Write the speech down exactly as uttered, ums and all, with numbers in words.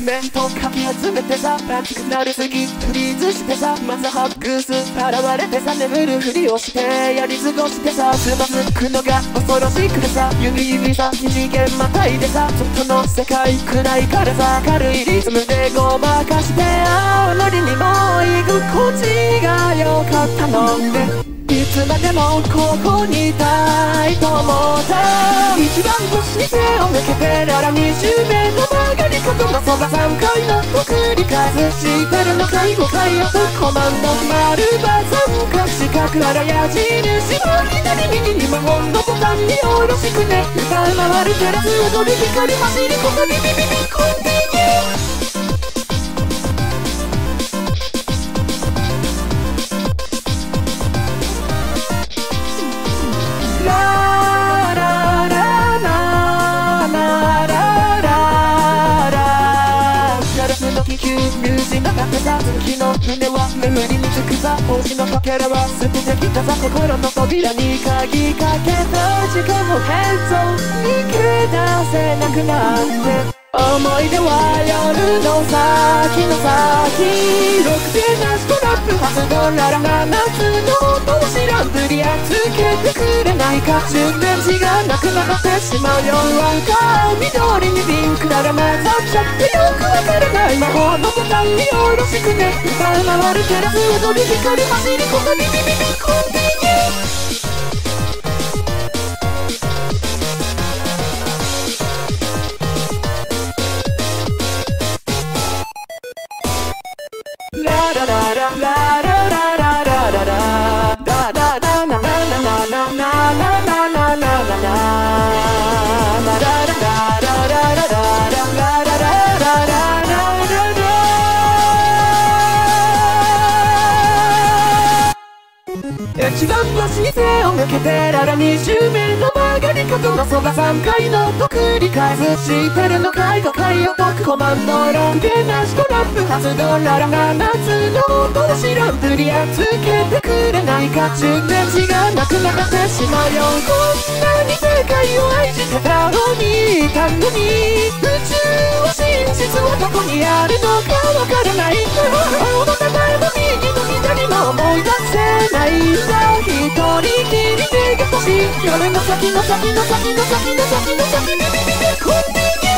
面とかき集めてさ熱くなりすぎフリーズしてさまずハッグス現れてさ眠るふりをしてやり過ごしてさつまずくのが恐ろしくてさ指指さ二次元またいでさ外の世界暗いからさ軽いリズムでごまかしてあまりにも居心地が良かったのでいつまでもここにいたいと思った一番星に背を向けてララにじゅうめの曲がり角のそばさんかいの繰り返すしてるのかいごかいをコマンド丸バ三角四角あら矢印は左右に魔法のボタンによろしくね歌い回るテラス踊り光走りこのビビビビコンティニューミュージなかってさ月の船は眠りにつくさ星のかけらは捨ててきたさ心の扉に鍵かけた時間を変装にけ出せなくなって思い出は夜の先の先ろくでなしトラップ発動ララが夏の音を知らんぷりやつけてくれないか充電時がなくなってしまうよ赤緑にピンクララ混ざっちゃってよくわからない魔法のボタンによろしくね歌い回るテラス踊り光走りこのビビビビコンティニュー一番星に背を向けてララにじゅうめの曲がり角のそばさんかいのと繰り返すしてるのかいごかいを解くコマンドろくでなしトラップ発動ララが夏の音を知らんぷりやつけてくれないか充電時がなくなってしまうよこんなに世界を愛してたのにいたのに宇宙は真実はどこにあるのかわからない青の名前も右の左も思い出せないんだ一人きりでが欲しい夜の先の先の先の先の先の先ビビビビコンティニュー